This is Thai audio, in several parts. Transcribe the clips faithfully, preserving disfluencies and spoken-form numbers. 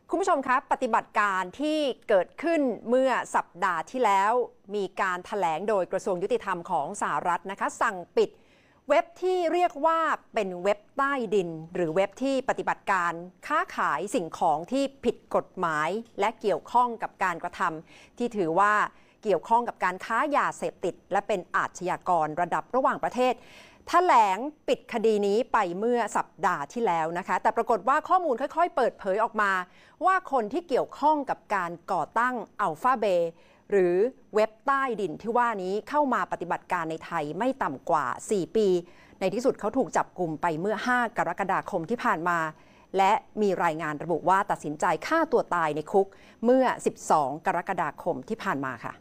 คุณผู้ชมครับปฏิบัติการที่เกิดขึ้นเมื่อสัปดาห์ที่แล้วมีการแถลงโดยกระทรวงยุติธรรมของสหรัฐนะคะสั่งปิดเว็บที่เรียกว่าเป็นเว็บใต้ดินหรือเว็บที่ปฏิบัติการค้าขายสิ่งของที่ผิดกฎหมายและเกี่ยวข้องกับการกระทำที่ถือว่าเกี่ยวข้องกับการค้ายาเสพติดและเป็นอาชญากรระดับระหว่างประเทศแถลงปิดคดีนี้ไปเมื่อสัปดาห์ที่แล้วนะคะแต่ปรากฏว่าข้อมูลค่อยๆเปิดเผยออกมาว่าคนที่เกี่ยวข้องกับการก่อตั้งอัลฟาเบย์หรือเว็บใต้ดินที่ว่านี้เข้ามาปฏิบัติการในไทยไม่ต่ำกว่าสี่ปีในที่สุดเขาถูกจับกุมไปเมื่อห้ากรกฎาคมที่ผ่านมาและมีรายงานระบุว่าตัดสินใจฆ่าตัวตายในคุกเมื่อสิบสองกรกฎาคมที่ผ่านมาค่ะ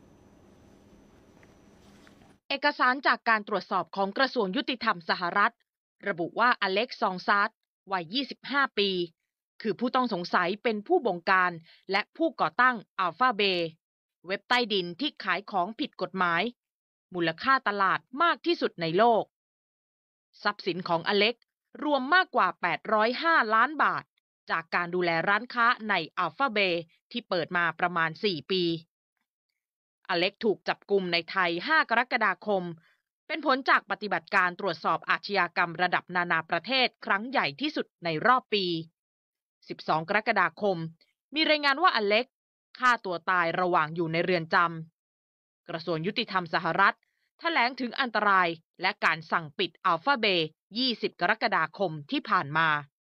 เอกสารจากการตรวจสอบของกระทรวงยุติธรรมสหรัฐระบุว่าอเล็กซ์ ซองซาร์ตวัยยี่สิบห้าปีคือผู้ต้องสงสัยเป็นผู้บงการและผู้ก่อตั้งอัลฟาเบย์เว็บใต้ดินที่ขายของผิดกฎหมายมูลค่าตลาดมากที่สุดในโลกทรัพย์สินของอเล็กซ์รวมมากกว่าแปดร้อยห้าล้านบาทจากการดูแลร้านค้าในอัลฟาเบย์ที่เปิดมาประมาณสี่ปีอเล็กถูกจับกุมในไทยห้ากรกฎาคมเป็นผลจากปฏิบัติการตรวจสอบอาชญากรรมระดับนานาประเทศครั้งใหญ่ที่สุดในรอบปีสิบสองกรกฎาคมมีรายงานว่าอเล็กฆ่าตัวตายระหว่างอยู่ในเรือนจำกระทรวงยุติธรรมสหรัฐแถลงถึงอันตรายและการสั่งปิดอัลฟาเบย์ยี่สิบกรกฎาคมที่ผ่านมา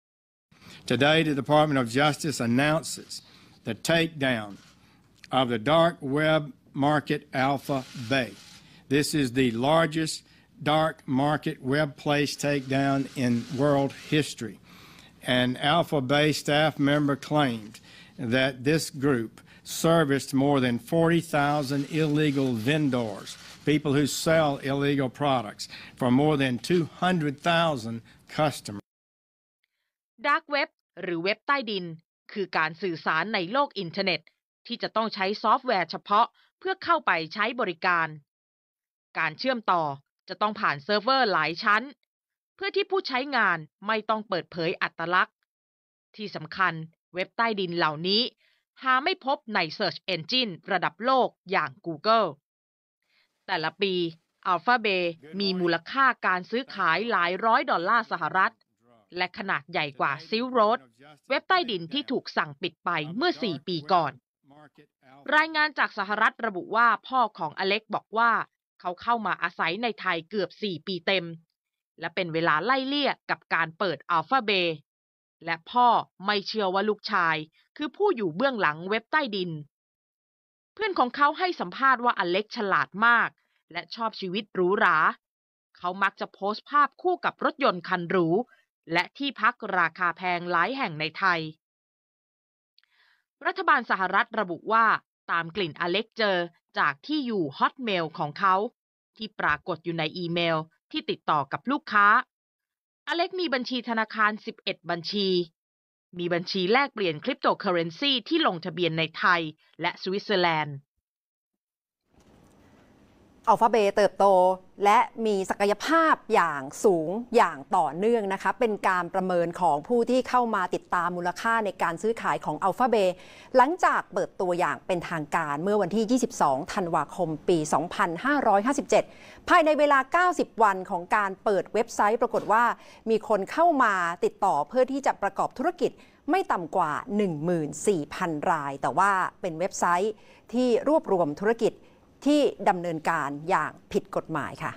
Today, the Department of Justice announces the takedown of the dark web market Alpha Bay. This is the largest dark market web place takedown in world history. An Alpha Bay staff member claimed that this group serviced more than forty thousand illegal vendors, people who sell illegal products, for more than two hundred thousand customers. Dark Web หรือเว็บใต้ดินคือการสื่อสารในโลกอินเทอร์เน็ตที่จะต้องใช้ซอฟต์แวร์เฉพาะเพื่อเข้าไปใช้บริการการเชื่อมต่อจะต้องผ่านเซิร์ฟเวอร์หลายชั้นเพื่อที่ผู้ใช้งานไม่ต้องเปิดเผยอัตลักษณ์ที่สำคัญเว็บใต้ดินเหล่านี้หาไม่พบใน Search Engine ระดับโลกอย่าง Google แต่ละปี Alphabet มีมูลค่าการซื้อขายหลายร้อยดอลลาร์สหรัฐและขนาดใหญ่กว่า Silk Road เว็บใต้ดินที่ถูกสั่งปิดไปเมื่อสี่ปีก่อนรายงานจากสหรัฐระบุว่าพ่อของอเล็กบอกว่าเขาเข้ามาอาศัยในไทยเกือบสี่ปีเต็มและเป็นเวลาไล่เลี่ยกับการเปิดอัลฟาเบย์และพ่อไม่เชื่อว่าลูกชายคือผู้อยู่เบื้องหลังเว็บใต้ดินเพื่อนของเขาให้สัมภาษณ์ว่าอเล็กฉลาดมากและชอบชีวิตหรูหราเขามักจะโพสต์ภาพคู่กับรถยนต์คันหรูและที่พักราคาแพงหลายแห่งในไทยรัฐบาลสหรัฐระบุว่าตามกลิ่นอเล็กเจอจากที่อยู่ฮอตเมลของเขาที่ปรากฏอยู่ในอีเมลที่ติดต่อกับลูกค้าอเล็กมีบัญชีธนาคารสิบเอ็ดบัญชีมีบัญชีแลกเปลี่ยนคริปโตเคอเรนซีที่ลงทะเบียนในไทยและสวิตเซอร์แลนด์อัลฟาเบย์เติบโตและมีศักยภาพอย่างสูงอย่างต่อเนื่องนะคะเป็นการประเมินของผู้ที่เข้ามาติดตามมูลค่าในการซื้อขายของอัลฟาเบย์หลังจากเปิดตัวอย่างเป็นทางการเมื่อวันที่ยี่สิบสองธันวาคมปีสองพันห้าร้อยห้าสิบเจ็ดภายในเวลาเก้าสิบวันของการเปิดเว็บไซต์ปรากฏว่ามีคนเข้ามาติดต่อเพื่อที่จะประกอบธุรกิจไม่ต่ำกว่า หนึ่งหมื่นสี่พัน รายแต่ว่าเป็นเว็บไซต์ที่รวบรวมธุรกิจที่ดำเนินการอย่างผิดกฎหมายค่ะ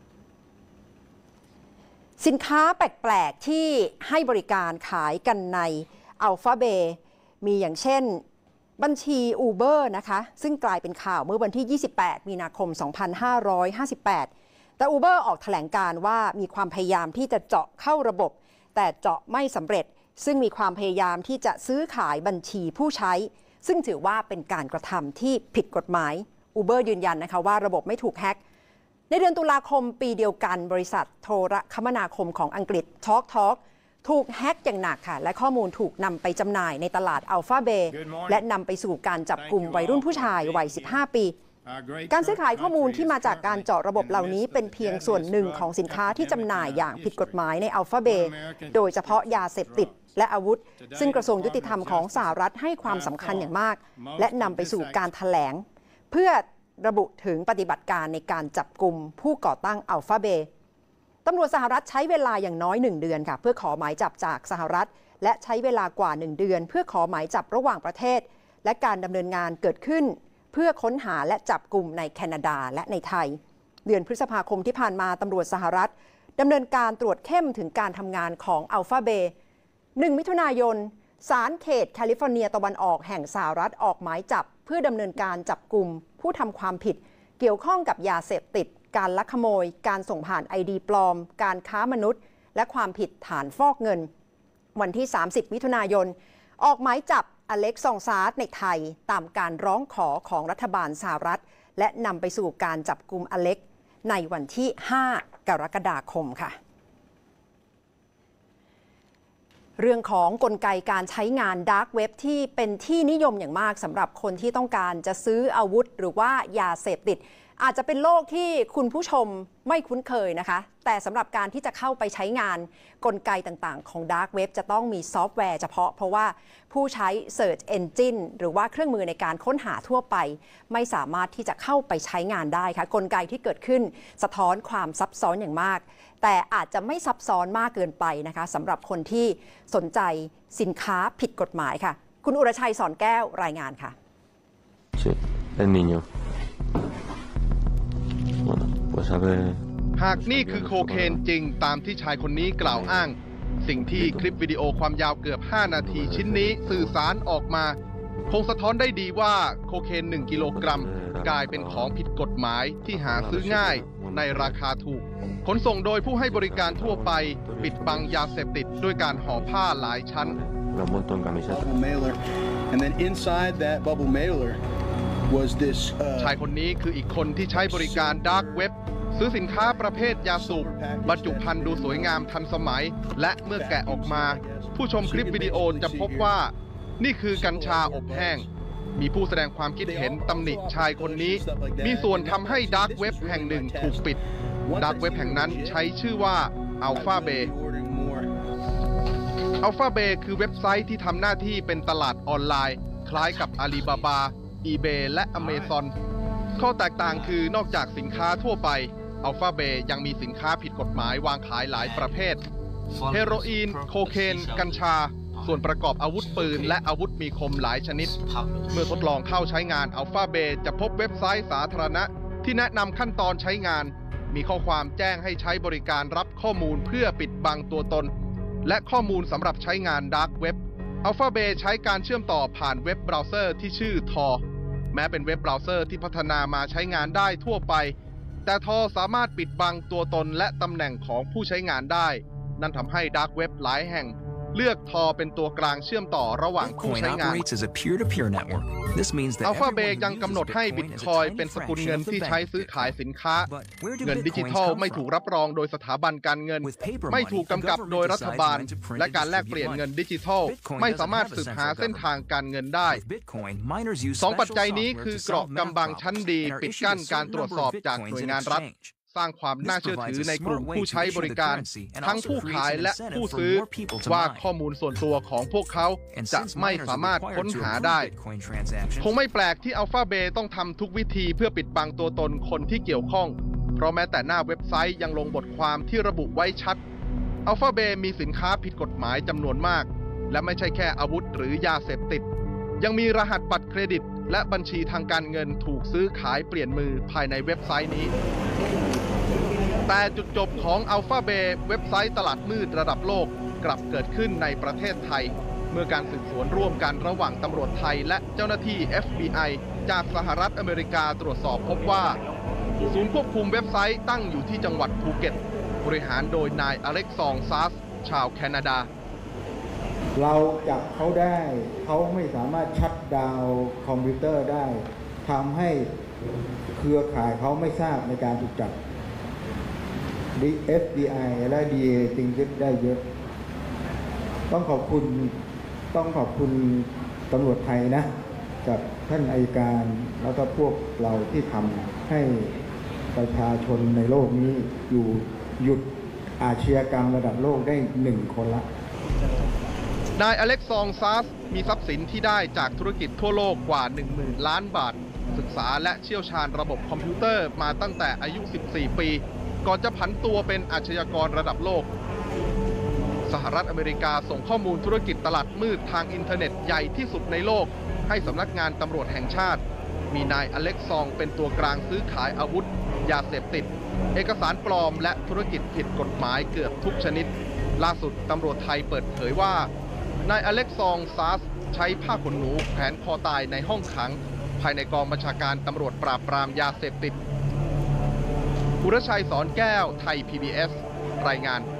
สินค้าแปลกๆที่ให้บริการขายกันในอัลฟาเบย์มีอย่างเช่นบัญชี Uber นะคะซึ่งกลายเป็นข่าวเมื่อวันที่ยี่สิบแปดมีนาคมสองพันห้าร้อยห้าสิบแปดแต่ Uber ออกแถลงการว่ามีความพยายามที่จะเจาะเข้าระบบแต่เจาะไม่สำเร็จซึ่งมีความพยายามที่จะซื้อขายบัญชีผู้ใช้ซึ่งถือว่าเป็นการกระทำที่ผิดกฎหมายUber ยืนยันนะคะว่าระบบไม่ถูกแฮ็กในเดือนตุลาคมปีเดียวกันบริษัทโทรคมนาคมของอังกฤษ Talk Talk ถูกแฮ็กอย่างหนักค่ะและข้อมูลถูกนำไปจำหน่ายในตลาดอัลฟาเบย์และนำไปสู่การจับกลุ่มวัยรุ่นผู้ชายวัยสิบห้าปีการซื้อขายข้อมูลที่มาจากการเจาะระบบเหล่านี้เป็นเพียงส่วนหนึ่งของสินค้าที่จำหน่ายอย่างผิดกฎหมายในอัลฟาเบย์โดยเฉพาะยาเสพติดและอาวุธซึ่งกระทรวงยุติธรรมของสหรัฐให้ความสำคัญอย่างมากและนำไปสู่การแถลงเพื่อระบุถึงปฏิบัติการในการจับกุมผู้ก่อตั้งอัลฟาเบย์ตำรวจสหรัฐใช้เวลาอย่างน้อยหนึ่งเดือนค่ะเพื่อขอหมายจับจากสหรัฐและใช้เวลากว่าหนึ่งเดือนเพื่อขอหมายจับระหว่างประเทศและการดำเนินงานเกิดขึ้นเพื่อค้นหาและจับกลุ่มในแคนาดาและในไทยเดือนพฤษภาคมที่ผ่านมาตำรวจสหรัฐดำเนินการตรวจเข้มถึงการทำงานของอัลฟาเบย์หนึ่งมิถุนายนศาลเขตแคลิฟอร์เนียตะวันออกแห่งสหรัฐออกหมายจับเพื่อดำเนินการจับกลุ่มผู้ทำความผิดเกี่ยวข้องกับยาเสพติดการลักขโมยการส่งผ่าน ไอ ดี ปลอมการค้ามนุษย์และความผิดฐานฟอกเงินวันที่สามสิบมิถุนายนออกหมายจับอเล็กซองซาร์ดในไทยตามการร้องขอของรัฐบาลสหรัฐและนำไปสู่การจับกุมอเล็กในวันที่ห้ากรกฎาคมค่ะเรื่องของกลไกการใช้งานดาร์กเว็บที่เป็นที่นิยมอย่างมากสำหรับคนที่ต้องการจะซื้ออาวุธหรือว่ายาเสพติดอาจจะเป็นโลกที่คุณผู้ชมไม่คุ้นเคยนะคะแต่สำหรับการที่จะเข้าไปใช้งานกลไกต่างๆของดาร์กเว็บจะต้องมีซอฟต์แวร์เฉพาะเพราะว่าผู้ใช้ Search Engine หรือว่าเครื่องมือในการค้นหาทั่วไปไม่สามารถที่จะเข้าไปใช้งานได้ค่ะกลไกที่เกิดขึ้นสะท้อนความซับซ้อนอย่างมากแต่อาจจะไม่ซับซ้อนมากเกินไปนะคะสำหรับคนที่สนใจสินค้าผิดกฎหมายค่ะคุณอุรชัยสอนแก้วรายงานค่ะ El niño. Bueno, pues a ver. หากนี่คือโคเคนจริงตามที่ชายคนนี้กล่าวอ้างสิ่งที่คลิปวิดีโอความยาวเกือบห้านาทีชิ้นนี้สื่อสารออกมาคงสะท้อนได้ดีว่าโคเคนหนึ่งกิโลกรัมกลายเป็นของผิดกฎหมายที่หาซื้อง่ายในราคาถูกขนส่งโดยผู้ให้บริการทั่วไปปิดบังยาเสพติดด้วยการห่อผ้าหลายชั้น And then inside that bubble mailer was this ชายคนนี้คืออีกคนที่ใช้บริการดาร์กเว็บซื้อสินค้าประเภทยาสูบบรรจุภัณฑ์ดูสวยงามทันสมัยและเมื่อแกะออกมาผู้ชมคลิปวิดีโอจะพบว่านี่คือกัญชาอบแห้งมีผู้แสดงความคิดเห็นตำหนิชายคนนี้มีส่วนทำให้ดาร์กเว็บแห่งหนึ่งถูกปิดดาร์กเว็บแห่งนั้นใช้ชื่อว่าอัลฟาเบย์อัลฟาเบย์คือเว็บไซต์ที่ทำหน้าที่เป็นตลาดออนไลน์คล้ายกับอาลีบาบา อีเบย์ และอเมซอนข้อแตกต่างคือนอกจากสินค้าทั่วไปอัลฟาเบย์ยังมีสินค้าผิดกฎหมายวางขายหลายประเภทเฮโรอีนโคเคนกัญชาส่วนประกอบอาวุธปืนและอาวุธมีคมหลายชนิดเมื่อทดลองเข้าใช้งานอัลฟาเบย์จะพบเว็บไซต์สาธารณะที่แนะนำขั้นตอนใช้งานมีข้อความแจ้งให้ใช้บริการรับข้อมูลเพื่อปิดบังตัวตนและข้อมูลสำหรับใช้งานดาร์กเว็บอัลฟาเบย์ใช้การเชื่อมต่อผ่านเว็บเบราว์เซอร์ที่ชื่อทอแม้เป็นเว็บเบราว์เซอร์ที่พัฒนามาใช้งานได้ทั่วไปแต่ทอสามารถปิดบังตัวตนและตำแหน่งของผู้ใช้งานได้นั่นทำให้ดาร์กเว็บหลายแห่งเลือกทอเป็นตัวกลางเชื่อมต่อระหว่างผู้ใช้งานอัลฟาเบย์ยังกำหนดให้บิตคอยน์เป็นสกุลเงินที่ใช้ซื้อขายสินค้าเงินดิจิทัลไม่ถูกรับรองโดยสถาบันการเงินไม่ถูกกำกับโดยรัฐบาลและการแลกเปลี่ยนเงินดิจิทัลไม่สามารถสืบหาเส้นทางการเงินได้สองปัจจัยนี้คือเกราะกำบังชั้นดีปิดกั้นการตรวจสอบจากหน่วยงานรัฐสร้างความน่าเชื่อถือในกลุ่มผู้ใช้บริการทั้งผู้ขายและผู้ซื้อว่าข้อมูลส่วนตัวของพวกเขาจะไม่สามารถค้นหาได้คงไม่แปลกที่อัลฟาเบย์ต้องทำทุกวิธีเพื่อปิดบังตัวตนคนที่เกี่ยวข้องเพราะแม้แต่หน้าเว็บไซต์ยังลงบทความที่ระบุไว้ชัดอัลฟาเบย์มีสินค้าผิดกฎหมายจำนวนมากและไม่ใช่แค่อาวุธหรือยาเสพติดยังมีรหัสบัตรเครดิตและบัญชีทางการเงินถูกซื้อขายเปลี่ยนมือภายในเว็บไซต์นี้แต่จุดจบของอัลฟาเบย์เว็บไซต์ตลาดมืดระดับโลกกลับเกิดขึ้นในประเทศไทยเมื่อการสืบสวนร่วมกันระหว่างตำรวจไทยและเจ้าหน้าที่ เอฟ บี ไอ จากสหรัฐอเมริกาตรวจสอบพบว่าศูนย์ควบคุมเว็บไซต์ตั้งอยู่ที่จังหวัดภูเก็ตบริหารโดยนายอเล็กซองซาร์สชาวแคนาดาเราจับเขาได้เขาไม่สามารถชัตดาวน์คอมพิวเตอร์ได้ทำให้เครือข่ายเขาไม่ทราบในการถูกจับ เอฟ บี ไอ และ ดี เอ จึงยึดได้เยอะต้องขอบคุณต้องขอบคุณตำรวจไทยนะกับท่านอัยการแล้วก็พวกเราที่ทำให้ประชาชนในโลกนี้อยู่หยุดอาชญากรรมระดับโลกได้หนึ่งคนละนายอเล็กซองซาสมีทรัพย์สินที่ได้จากธุรกิจทั่วโลกกว่า หนึ่งหมื่น ล้านบาทศึกษาและเชี่ยวชาญระบบคอมพิวเตอร์มาตั้งแต่อายุ สิบสี่ ปีก่อนจะผันตัวเป็นอาชญากรระดับโลกสหรัฐอเมริกาส่งข้อมูลธุรกิจตลาดมืดทางอินเทอร์เน็ตใหญ่ที่สุดในโลกให้สำนักงานตำรวจแห่งชาติมีนายอเล็กซองเป็นตัวกลางซื้อขายอาวุธยาเสพติดเอกสารปลอมและธุรกิจผิดกฎหมายเกือบทุกชนิดล่าสุดตำรวจไทยเปิดเผยว่านายอเล็กซองซาสใช้ผ้าขนหนูแขวนคอตายในห้องขังภายในกองบัญชาการตำรวจปราบปรามยาเสพติดอุรชัยสอนแก้วไทย พี บี เอส รายงาน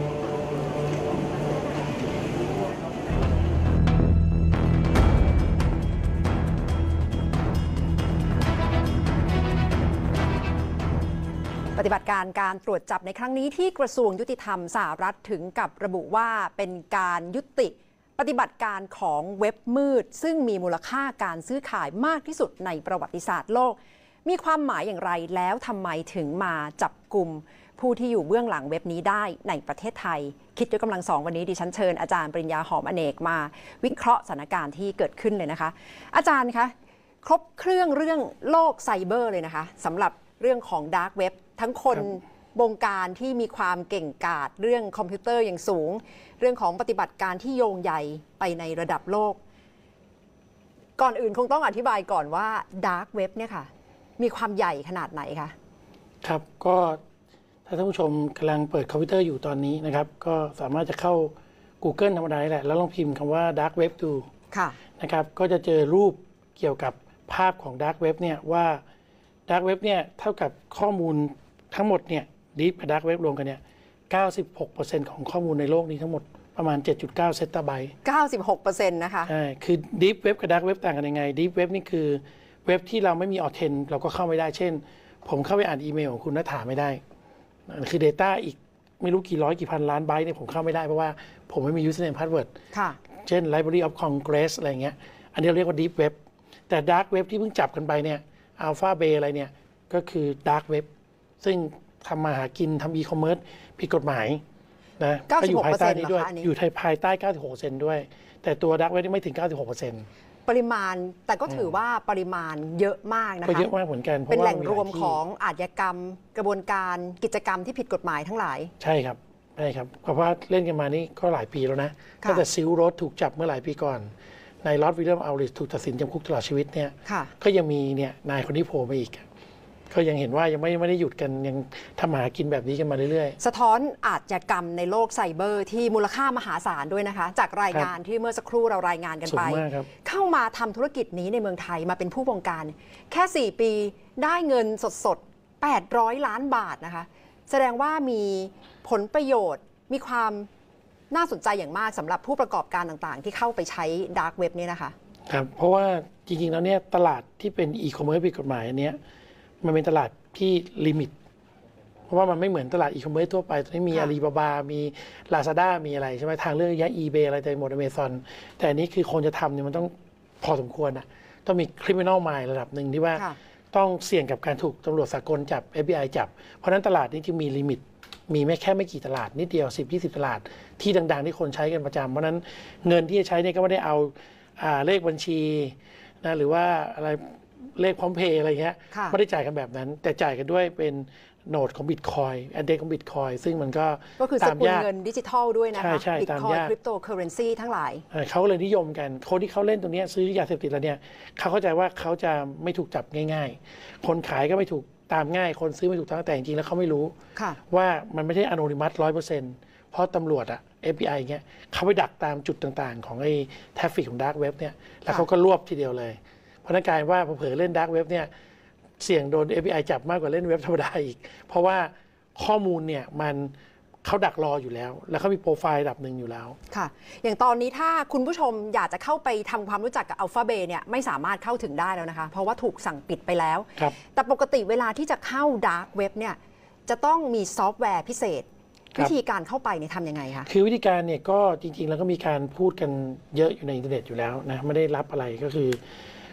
ปฏิบัติการการตรวจจับในครั้งนี้ที่กระทรวงยุติธรรมสหรัฐถึงกับระบุว่าเป็นการยุติปฏิบัติการของเว็บมืดซึ่งมีมูลค่าการซื้อขายมากที่สุดในประวัติศาสตร์โลกมีความหมายอย่างไรแล้วทำไมถึงมาจับกลุ่มผู้ที่อยู่เบื้องหลังเว็บนี้ได้ในประเทศไทยคิดด้วยกำลังสองวันนี้ดิฉันเชิญอาจารย์ปริญญาหอมอเนกมาวิเคราะห์สถานการณ์ที่เกิดขึ้นเลยนะคะอาจารย์คะครบเครื่องเรื่องโลกไซเบอร์เลยนะคะสำหรับเรื่องของดาร์กเว็บทั้งคนบงการที่มีความเก่งกาจเรื่องคอมพิวเตอร์อย่างสูงเรื่องของปฏิบัติการที่โยงใหญ่ไปในระดับโลกก่อนอื่นคงต้องอธิบายก่อนว่าดาร์กเว็บเนี่ยค่ะมีความใหญ่ขนาดไหนคะครับก็ถ้าท่านผู้ชมกำลังเปิดคอมพิวเตอร์อยู่ตอนนี้นะครับก็สามารถจะเข้า Google ธรรมดาแหละแล้วลองพิมพ์คำว่า Dark Web ดูนะครับก็จะเจอรูปเกี่ยวกับภาพของ Dark Web เนี่ยว่า Dark Web เนี่ยเท่ากับข้อมูลทั้งหมดเนี่ย Deep กับ Dark Web รวมกันเนี่ย เก้าสิบหกเปอร์เซ็นต์ ของข้อมูลในโลกนี้ทั้งหมดประมาณ เจ็ดจุดเก้า เซตาไบต์เก้าสิบหกเปอร์เซ็นต์ นะคะใช่คือ Deep Web กับ Dark Web ต่างกันยังไง Deep Web นี่คือเว็บที่เราไม่มีออเทนเราก็เข้าไม่ได้เช่นผมเข้าไปอ่านอีเมลของคุณนัฐาไม่ได้คือ Data อีกไม่รู้กี่ร้อยกี่พันล้านไบต์เนี่ยผมเข้าไม่ได้เพราะว่าผมไม่มี username password เช่น Library of Congress อะไรเงี้ยอันนี้เรียกว่า Deep Web แต่ Dark Web ที่เพิ่งจับกันไปเนี่ย Alpha Bay อะไรเนี่ยก็คือ Dark Web ซึ่งทำมาหากินทำ e-commerce ผิดกฎหมายนะก็อยู่ภายใต้นี้ด้วยอยู่ภายใต้ เก้าสิบหกเปอร์เซ็นต์ ด้วยแต่ตัว Dark Web นี่ไม่ถึง เก้าสิบหกเปอร์เซ็นต์ปริมาณแต่ก็ถือว่าปริมาณเยอะมากนะคะก็เยอะมากเหมือนกันเป็นแหล่งรวมของอาชญากรรมกระบวนการกิจกรรมที่ผิดกฎหมายทั้งหลายใช่ครับใช่ครับเพราะว่าเล่นกันมานี่ก็หลายปีแล้วนะตั้งแต่ซิลโรดถูกจับเมื่อหลายปีก่อนนายลอร์ดวิลเลียมอัลริสถูกตัดสินจำคุกตลอดชีวิตเนี่ยก็ยังมีเนี่ยนายคนนี้โผล่มาอีกก็ยังเห็นว่ายังไม่ไม่ได้หยุดกันยังทำหากินแบบนี้กันมาเรื่อยๆสะท้อนอาชญากรรมในโลกไซเบอร์ที่มูลค่ามหาศาลด้วยนะคะจากรายงานที่เมื่อสักครู่เรารายงานกันไปเข้ามาทำธุรกิจนี้ในเมืองไทยมาเป็นผู้บงการแค่สี่ปีได้เงินสดๆแปดร้อยล้านบาทนะคะแสดงว่ามีผลประโยชน์มีความน่าสนใจอย่างมากสำหรับผู้ประกอบการต่างๆที่เข้าไปใช้ดาร์กเว็บนี่นะคะครับเพราะว่าจริงๆแล้วเนี่ยตลาดที่เป็นอีคอมเมิร์ซผิดกฎหมายอันเนี้ยมันเป็นตลาดที่ลิมิตเพราะว่ามันไม่เหมือนตลาดอีคอมเมิร์ซทั่วไปตอนนี้มีอาลีบาบามี Lazada มีอะไรใช่ไหมทางเลือกยะ eBay อะไรแต่หมด Amazon แต่อันนี้คือคนจะทำเนี่ยมันต้องพอสมควรนะต้องมี criminal mind ระดับหนึ่งที่ว่าต้องเสี่ยงกับการถูกตำรวจสากลจับ เอฟ บี ไอ จับเพราะนั้นตลาดนี้จึงมีลิมิตมีไม่แค่ไม่กี่ตลาดนิดเดียว สิบ ยี่สิบ ตลาดที่ดังๆที่คนใช้กันประจำเพราะนั้นเงินที่จะใช้เนี่ยก็ไม่ได้เอาเลขบัญชีนะหรือว่าอะไรเลขพร้อมเพย์อะไรเงี้ยไม่ได้จ่ายกันแบบนั้นแต่จ่ายกันด้วยเป็นโนดของบิตคอยน์แอดเดรสของบิตคอยน์ซึ่งมันก็ก็คือสกุลเงินดิจิทัลด้วยนะคะบิตคอยน์คริปโตเคอเรนซีทั้งหลายเขาเลยนิยมกันคนที่เขาเล่นตรงนี้ซื้อยาเสพติดแล้วเนี่ยเขาเข้าใจว่าเขาจะไม่ถูกจับง่ายๆคนขายก็ไม่ถูกตามง่ายคนซื้อไม่ถูกตามแต่จริงๆแล้วเขาไม่รู้ว่ามันไม่ใช่อโนนิมัสร้อยเปอร์เซ็นต์เพราะตำรวจอะ เอฟ บี ไอ เงี้ยเขาไปดักตามจุดต่างๆของไอ้แทฟฟิกของดาร์กเว็บเนี่ยแล้วเขาก็รวบทีเดียวเลยเพราะนั่นกลายว่าเผลอเล่นดาร์กเว็บเนี่ยเสี่ยงโดน เอฟ บี ไอ จับมากกว่าเล่นเว็บธรรมดาอีกเพราะว่าข้อมูลเนี่ยมันเขาดักรออยู่แล้วแล้วเขามีโปรไฟล์ระดับหนึ่งอยู่แล้วค่ะอย่างตอนนี้ถ้าคุณผู้ชมอยากจะเข้าไปทำความรู้จักกับ Alpha Bay เนี่ยไม่สามารถเข้าถึงได้แล้วนะคะเพราะว่าถูกสั่งปิดไปแล้วแต่ปกติเวลาที่จะเข้า Dark Web เนี่ยจะต้องมีซอฟต์แวร์พิเศษวิธีการเข้าไปเนี่ยทำยังไงคะคือวิธีการเนี่ยก็จริงๆแล้วก็มีการพูดกันเยอะอยู่ในอินเทอร์เน็ตอยู่แล้วนะไม่ได้รับอะไรก็คือ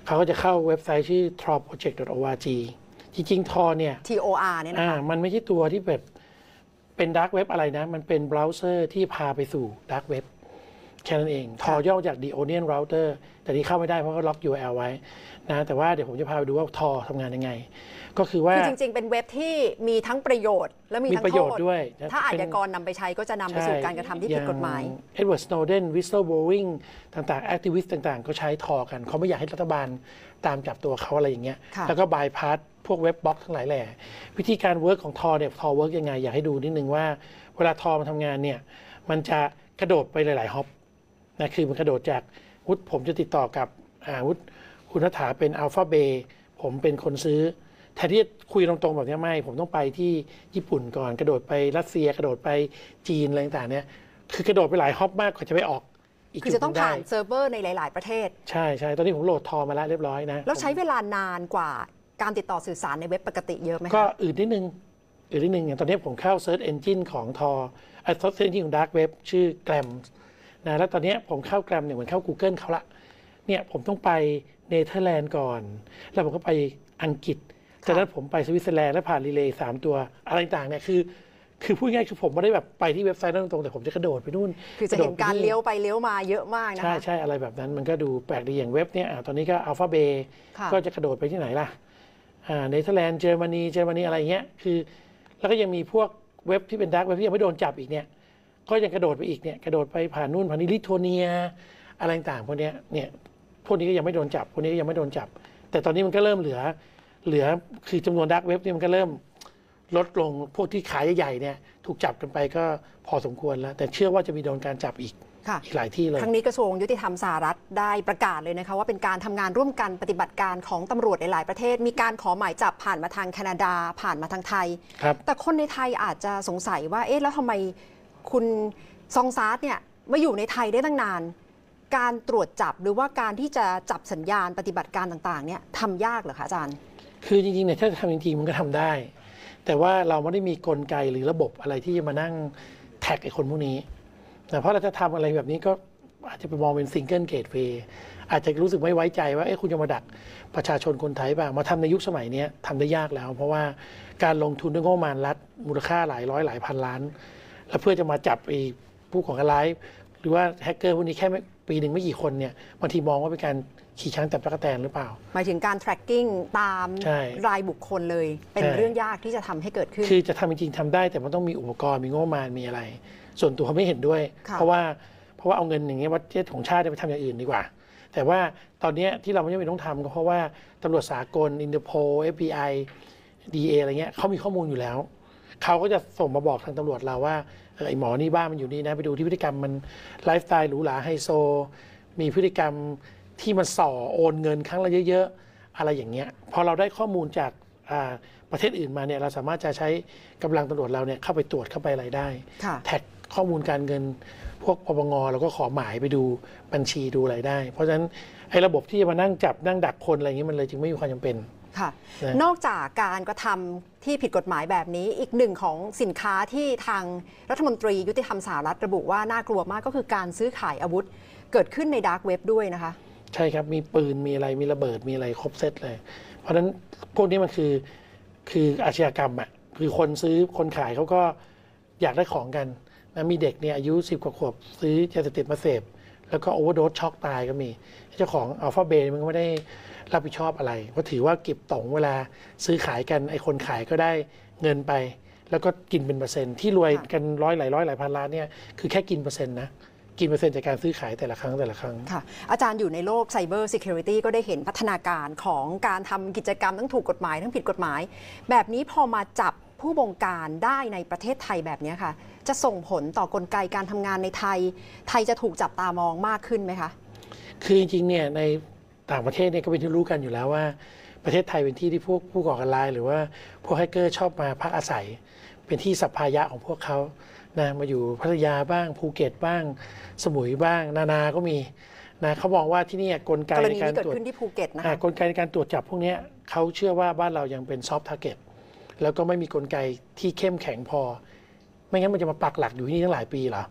เขาก็จะเข้าเว็บไซต์ชื่อ ทรอ โปรเจกต์ ดอท โอ อาร์ จี จริงๆ ทอ เนี่ยที โอ อาร์ เนี่ยนะคะมันไม่ใช่ตัวที่แบบเป็นดาร์กเว็บอะไรนะมันเป็นเบราว์เซอร์ที่พาไปสู่ดาร์กเว็บแค่นั้นเองทอย่อจาก The Onion Router แต่นี่เข้าไม่ได้เพราะเขาล็อก ยู อาร์ แอล ไว้นะแต่ว่าเดี๋ยวผมจะพาไปดูว่าทอทำงานยังไงก็คือว่าคือจริงๆเป็นเว็บที่มีทั้งประโยชน์และมีทั้งประโทโยชน์ษด้วยถ้าอาชญากรนำไปใช้ก็จะนำไปสู่การกระทำที่ผิดกฎหมายเอ็ดเวิร์ด สโนเดน วิสเซิลโบวิงต่างๆแอคทิวิสต์ต่างๆก็ใช้ทอกันเขาไม่อยากให้รัฐบาลตามจับตัวเขาอะไรอย่างเงี้ยแล้วก็บายพาสพวกเว็บบล็อกทั้งหลายแหล่วิธีการเวิร์กของทอเนี่ยทอเวิร์กยังไงอยากให้ดูนิดนึงว่าเวลาทอมันทำงานเนี่ยมันจะกระโดดไปหลายๆฮอปนะคือมันกระโดดจากวุฒิผมจะติดต่อกับอาวุฒิคุณนัฐาเป็นอัลฟาเบผมเป็นคนซื้อแทนที่จะคุยตรงๆแบบนี้ไม่ผมต้องไปที่ญี่ปุ่นก่อนกระโดดไปรัสเซียกระโดดไปจีนอะไรต่างๆเนี่ยคือกระโดดไปหลายฮอปมากกว่าจะไปออกอีกจุดคือจะต้องได้ผ่านเซิร์ฟเวอร์ในหลาย ๆ ประเทศใช่ใช่ตอนนี้ผมโหลดทอมาแล้วเรียบร้อยนะแล้วใช้เวลานานกว่าการติดต่อสื่อสารในเว็บปกติเยอะไหมคะก็อื่นนิดนึงอื่นนิดนึงอย่างตอนนี้ผมเข้า Search Engine ของทอไอ้ Search Engine ของ Dark Web ชื่อ แกรม นะแล้วตอนนี้ผมเข้า แกรม เนี่ยเหมือนเข้า Google เขาละเนี่ยผมต้องไปเนเธอร์แลนด์ก่อนแล้วผมก็ไปอังกฤษจากนั้นผมไปสวิตเซอร์แลนด์แล้วผ่านรีเลย์สามตัวอะไรต่างเนี่ยคือคือพูดง่ายคือผมไม่ได้แบบไปที่เว็บไซต์นั้นตรงแต่ผมจะกระโดดไปนู่นคือจะเห็นการเลี้ยวไปเลี้ยวมาเยอะมากนะคะใช่ใช่อะไรแบบนั้นมันก็ดูแปลกดีอย่างเว็บเนี่ยตอนนี้ก็อัลฟาเบก็จะกระโดดไปที่ไหนล่ะเนเธอร์แลนด์เยอรมนีเยอรมนีอะไรเงี้ยคือแล้วก็ยังมีพวกเว็บที่เป็นดาร์กเว็บที่ยังไม่โดนจับอีกเนี่ยก็ยังกระโดดไปอีกเนี่ยกระโดดไปผ่านนู่นผ่านนี่ลิทัวเนียอะไรต่างพวกนี้เนี่ยพวกนี้ก็ยังไม่โดนจับพวกนี้ก็ยังไม่โดนจับแต่ตอนนี้มันก็เริ่มเหลือเหลือคือจำนวนดาร์กเว็บเนี่ยมันก็เริ่มลดลงพวกที่ขายใหญ่ๆเนี่ยถูกจับกันไปก็พอสมควรแล้วแต่เชื่อว่าจะมีโดนการจับอีกอีกหลายที่เลยครั้งนี้กระทรวงยุติธรรมสหรัฐได้ประกาศเลยนะคะว่าเป็นการทำงานร่วมกันปฏิบัติการของตำรวจในหลายประเทศมีการขอหมายจับผ่านมาทางแคนาดาผ่านมาทางไทยแต่คนในไทยอาจจะสงสัยว่าเอ๊ะแล้วทำไมคุณซองซาร์ตเนี่ยมาอยู่ในไทยได้ตั้งนานการตรวจจับหรือว่าการที่จะจับสัญญาณปฏิบัติการต่างๆเนี่ยทำยากเหรอคะอาจารย์คือจริงๆเนี่ยถ้าจะทำจริงๆมันก็ทำได้แต่ว่าเราไม่ได้มีกลไกหรือระบบอะไรที่จะมานั่งแท็กไอ้คนพวกนี้แต่เพราะเราจะทำอะไรแบบนี้ก็อาจจะไปมองเป็นซิงเกิลเกตเวย์อาจจะรู้สึกไม่ไว้ใจว่าเอ๊ะคุณจะมาดักประชาชนคนไทยบ้างมาทำในยุคสมัยนี้ทำได้ยากแล้วเพราะว่าการลงทุนด้วยงบประมาณรัฐมูลค่าหลายร้อยหลายพันล้านแล้วเพื่อจะมาจับไอ้ผู้ก่อการร้ายหรือว่าแฮกเกอร์พวกนี้แค่ปีหนึ่งไม่กี่คนเนี่ยบางทีมองว่าเป็นการขี่ช้างจับตั๊กแตนหรือเปล่าหมายถึงการ tracking ตามรายบุคคลเลยเป็นเรื่องยากที่จะทำให้เกิดขึ้นคือจะทำจริงๆทำได้แต่มันต้องมีอุปกรณ์มีงบประมาณมีอะไรส่วนตัวเขาไม่เห็นด้วยเพราะว่าเพราะว่าเอาเงินอย่างเงี้ยวัดเจตของชาติไปทำอย่างอื่นดีกว่าแต่ว่าตอนนี้ที่เราไม่จำเป็นต้องทำก็เพราะว่าตำรวจสากลอินเตอร์โพล เอฟ บี ไอ ดี เอ อะไรเงี้ยเขามีข้อมูลอยู่แล้วเขาก็จะส่งมาบอกทางตำรวจเราว่าไอ้หมอนี่บ้านมันอยู่นี่นะไปดูที่พฤติกรรมมันไลฟ์สไตล์หรูหราไฮโซมีพฤติกรรมที่มันส่อโอนเงินครั้งละเยอะๆอะไรอย่างเงี้ยพอเราได้ข้อมูลจากประเทศอื่นมาเนี่ยเราสามารถจะใช้กำลังตำรวจเราเนี่ยเข้าไปตรวจเข้าไปอะไรได้แท็กข้อมูลการเงินพวกปปงเราก็ขอหมายไปดูบัญชีดูอะไรได้เพราะฉะนั้นไอ้ระบบที่จะมานั่งจับนั่งดักคนอะไรอย่างนี้มันเลยจึงไม่มีความจำเป็นค่ะนอกจากการกระทำที่ผิดกฎหมายแบบนี้อีกหนึ่งของสินค้าที่ทางรัฐมนตรียุติธรรมสหรัฐระบุว่าน่ากลัวมากก็คือการซื้อขายอาวุธเกิดขึ้นในดาร์กเว็บด้วยนะคะใช่ครับมีปืนมีอะไรมีระเบิดมีอะไรครบเซตเลยเพราะฉะนั้นพวกนี้มันคือคืออาชญากรรมอ่ะคือคนซื้อคนขายเขาก็อยากได้ของกันนะมีเด็กเนี่ยอายุสิบกว่าขวบซื้อยาเสพติดมาเสพแล้วก็โอเวอร์โดสช็อกตายก็มีเจ้าของอัลฟาเบมันก็ไม่ได้รับผิดชอบอะไรเพราะถือว่าเก็บตงเวลาซื้อขายกันไอ้คนขายก็ได้เงินไปแล้วก็กินเป็นเปอร์เซ็นต์ที่รวยกันร้อยหลายร้อยหลายพันล้านเนี่ยคือแค่กินเปอร์เซ็นต์นะกินเปอร์เซ็นต์จากการซื้อขายแต่ละครั้งแต่ละครั้งค่ะอาจารย์อยู่ในโลกไซเบอร์ซิเคียวริตี้ก็ได้เห็นพัฒนาการของการทำกิจกรรมทั้งถูกกฎหมายทั้งผิดกฎหมายแบบนี้พอมาจับผู้บงการได้ในประเทศไทยแบบนี้ค่ะจะส่งผลต่อกลไกการทำงานในไทยไทยจะถูกจับตามองมากขึ้นไหมคะคือจริงๆเนี่ยในต่างประเทศเนี่ยก็เป็นที่รู้กันอยู่แล้วว่าประเทศไทยเป็นที่ที่พวกผู้ก่อการร้ายหรือว่าพวกแฮกเกอร์ชอบมาพักอาศัยเป็นที่สัพพายะของพวกเขานะมาอยู่พัทยาบ้างภูเก็ตบ้างสมุยบ้างนานาก็มีนะเขามองว่าที่นี่กลไกในการตรวจที่ภูเก็ตนะคะกลไกในการตรวจจับพวกนี้เขาเชื่อว่าบ้านเรายังเป็นซอฟต์ทาร์เก็ตแล้วก็ไม่มีกลไกที่เข้มแข็งพอไม่งั้นมันจะมาปักหลักอยู่ที่นี่ตั้งหลายปีเหรอ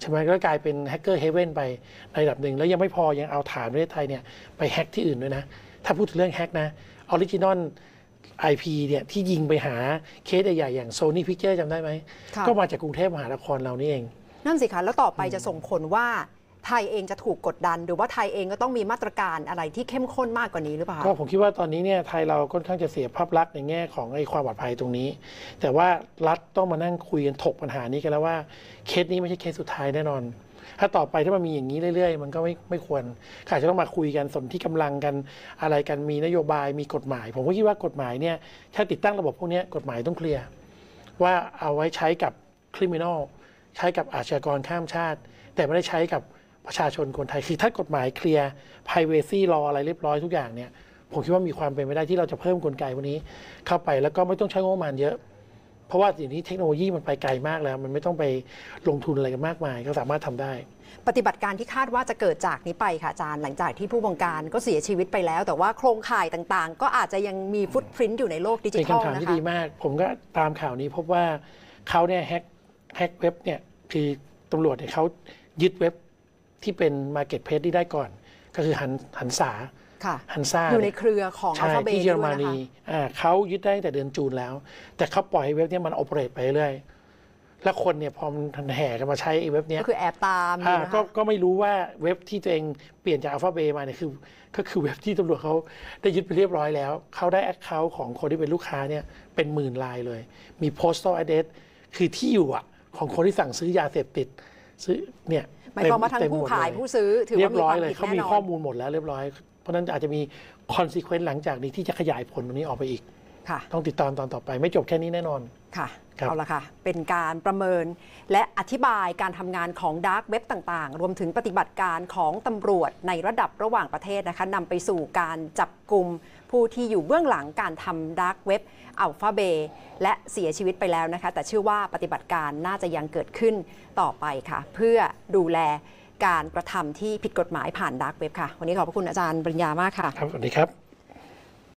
ใช่ไหมก็กลายเป็นแฮกเกอร์เฮเว่นไปในระดับหนึ่งแล้วยังไม่พอยังเอาฐานประเทศไทยเนี่ยไปแฮกที่อื่นด้วยนะถ้าพูดถึงเรื่องแฮกนะออริจินอล ไอ พี เนี่ยที่ยิงไปหาเคสใหญ่ๆอย่าง Sony Pictures จำได้ไหมก็มาจากกรุงเทพมหานครเรานี่เองนั่นสิคะแล้วต่อไปจะส่งผลว่าไทยเองจะถูกกดดันหรือว่าไทยเองก็ต้องมีมาตรการอะไรที่เข้มข้นมากกว่านี้หรือเปล่าก็ผมคิดว่าตอนนี้เนี่ยไทยเราค่อนข้างจะเสียภาพลักษณ์ในแง่ของไอ้ความปลอดภัยตรงนี้แต่ว่ารัฐต้องมานั่งคุยกันถกปัญหานี้กันแล้วว่าเคสนี้ไม่ใช่เคสสุดท้ายแน่นอนถ้าต่อไปถ้ามันมีอย่างนี้เรื่อยๆมันก็ไม่ไม่ควรอาจจะต้องมาคุยกันสนที่กำลังกันอะไรกันมีนโยบายมีกฎหมายผมก็คิดว่ากฎหมายเนี่ยถ้าติดตั้งระบบพวกนี้กฎหมายต้องเคลียร์ว่าเอาไว้ใช้กับคริมินอลใช้กับอาชญากรข้ามชาติแต่ไม่ได้ใช้กับประชาชนคนไทยคือถ้ากฎหมายเคลียร์ privacy law อะไรเรียบร้อยทุกอย่างเนี่ยผมคิดว่ามีความเป็นไปได้ที่เราจะเพิ่มกลไกพวกนี้เข้าไปแล้วก็ไม่ต้องใช้งบประมาณเยอะเพราะว่าอย่างนี้เทคโนโลยีมันไปไกลมากแล้วมันไม่ต้องไปลงทุนอะไรกันมากมายก็สามารถทำได้ปฏิบัติการที่คาดว่าจะเกิดจากนี้ไปค่ะอาจารย์หลังจากที่ผู้บงการก็เสียชีวิตไปแล้วแต่ว่าโครงข่ายต่างๆก็อาจจะยังมีฟุตพริ้นท์อยู่ในโลกดิจิทัลนะคะเป็นคำถามที่ดีมากผมก็ตามข่าวนี้พบว่าเขาเนี่ยแฮกแฮกเว็บเนี่ยคือตำรวจเนี่ยเขายึดเว็บที่เป็น Marketplace ที่ได้ก่อนก็คือหันหันษาฮันซ่าอยู่ในเครือของอัลฟาเบตที่เยอรมนีเขายึดได้ตั้งแต่เดือนจูนแล้วแต่เขาปล่อยให้เว็บนี้มันโอเปเรตไปเรื่อยแล้วคนเนี่ยพอมันแห่กันมาใช้เว็บนี้ก็คือแอบตามก็ก็ไม่รู้ว่าเว็บที่ตัวเองเปลี่ยนจากอัลฟาเบตมาเนี่ยคือก็คือเว็บที่ตำรวจเขาได้ยึดไปเรียบร้อยแล้วเขาได้แอคเคาท์ของคนที่เป็นลูกค้าเนี่ยเป็นหมื่นรายเลยมี postal address คือที่อยู่อ่ะของคนที่สั่งซื้อยาเสพติดซื้อเนี่ยหมายความว่าทั้งผู้ขายผู้ซื้อถือว่ามีความผิดแน่นอนเขามีข้อมูลหมดแล้วเรียบร้อยเพราะนั้นอาจจะมี consequence หลังจากนี้ที่จะขยายผลตรงนี้ออกไปอีกต้องติดตามตอนต่อไปไม่จบแค่นี้แน่นอนค่ะเอาละค่ะเป็นการประเมินและอธิบายการทำงานของดาร์กเว็บต่างๆรวมถึงปฏิบัติการของตำรวจในระดับระหว่างประเทศนะคะนำไปสู่การจับกลุ่มผู้ที่อยู่เบื้องหลังการทำดาร์กเว็บอัลฟาเบย์และเสียชีวิตไปแล้วนะคะแต่เชื่อว่าปฏิบัติการน่าจะยังเกิดขึ้นต่อไปค่ะเพื่อดูแลการกระทำที่ผิดกฎหมายผ่านดาร์กเว็บค่ะวันนี้ขอบพระคุณอาจารย์ปริญญามากค่ะครับสวัสดีครับ